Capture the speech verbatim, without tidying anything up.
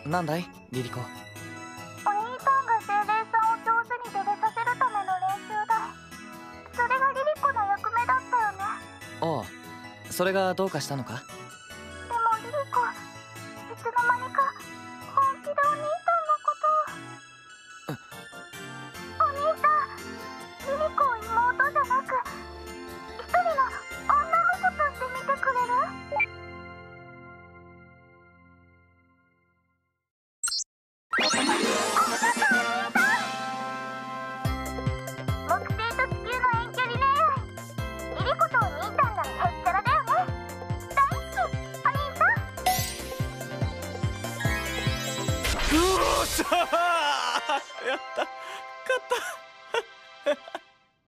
なんだいリリコ。 お兄さんが精霊さんを上手に出れさせるための練習だ。それがリリコの役目だったよね。 おう、それがどうかしたのか？ でもリリコ、いつの間にか本気でお兄さんのことを。お兄さん、リリコを妹じゃなく一人の女の子として見てくれる？ありがとうお兄さん。木星と地球の遠距離恋愛、リリコとお兄さんならへっちゃらだよね。大好きお兄さん。 よっしゃー